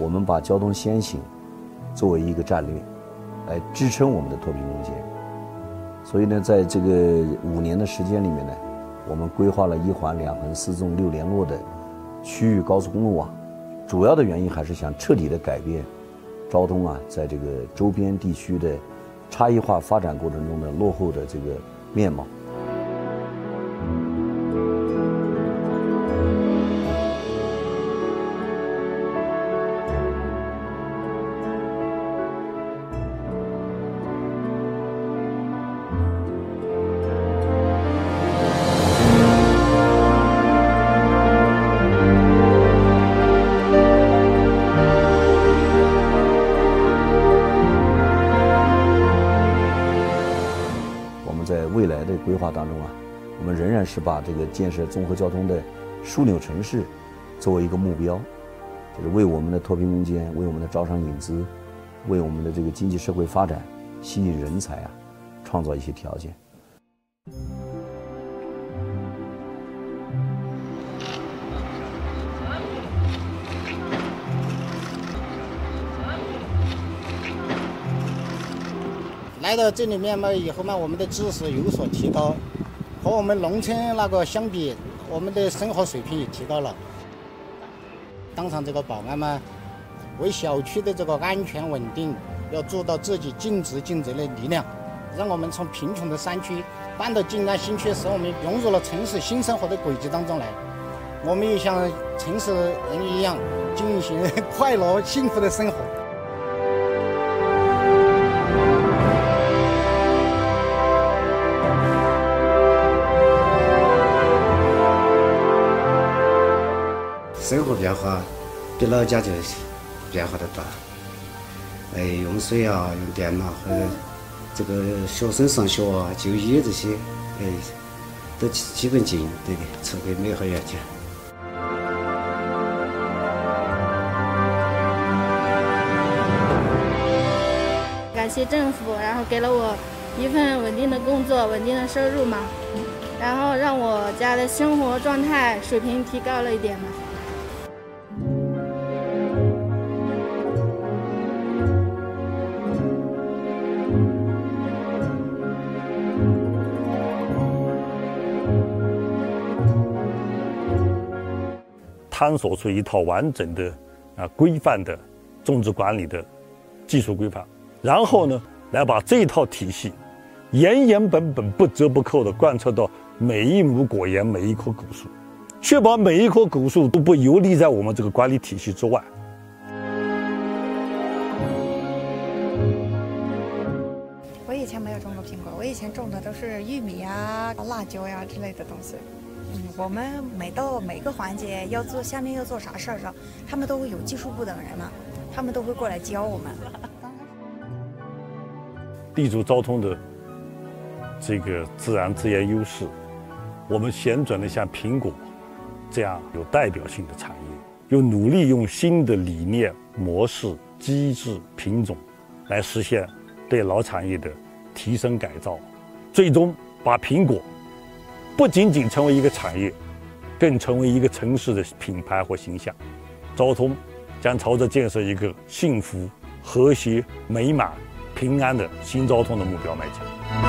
我们把交通先行作为一个战略，来支撑我们的脱贫攻坚。所以呢，在这个5年的时间里面呢，我们规划了1环、2横、4纵、6联络的区域高速公路网。主要的原因还是想彻底的改变昭通在这个周边地区的差异化发展过程中的落后的这个面貌。在未来的规划当中我们仍然是把这个建设综合交通的枢纽城市作为一个目标，就是为我们的脱贫攻坚、为我们的招商引资、为我们的这个经济社会发展、吸引人才创造一些条件。 来到这里面嘛，以后嘛，我们的知识有所提高，和我们农村那个相比，我们的生活水平也提高了。当上这个保安嘛，为小区的这个安全稳定，要做到自己尽职尽责的力量，让我们从贫穷的山区搬到静安新区，使我们融入了城市新生活的轨迹当中来。我们也像城市人一样，进行快乐幸福的生活。 生活变化比老家就变化的大，用水用电和这个学生上学就医这些，都基本近，对的，出给美好远景。 感谢政府，然后给了我一份稳定的工作、稳定的收入嘛，然后让我家的生活状态水平提高了一点嘛。 探索出一套完整的规范的种植管理的技术规范，然后呢，来把这一套体系原原本本不折不扣地贯彻到每一亩果园、每一棵果树，确保每一棵果树都不游离在我们这个管理体系之外。 我以前没有种过苹果，我以前种的都是玉米呀、辣椒呀之类的东西。我们每到每个环节要做，下面要做啥事儿，他们都会有技术部的人嘛，他们都会过来教我们。 立足昭通的这个自然资源优势，我们选准了像苹果这样有代表性的产业，又努力用新的理念、模式、机制、品种来实现对老产业的提升改造，最终把苹果不仅仅成为一个产业，更成为一个城市的品牌和形象。昭通将朝着建设一个幸福、和谐、美满、平安的新昭通的目标迈进。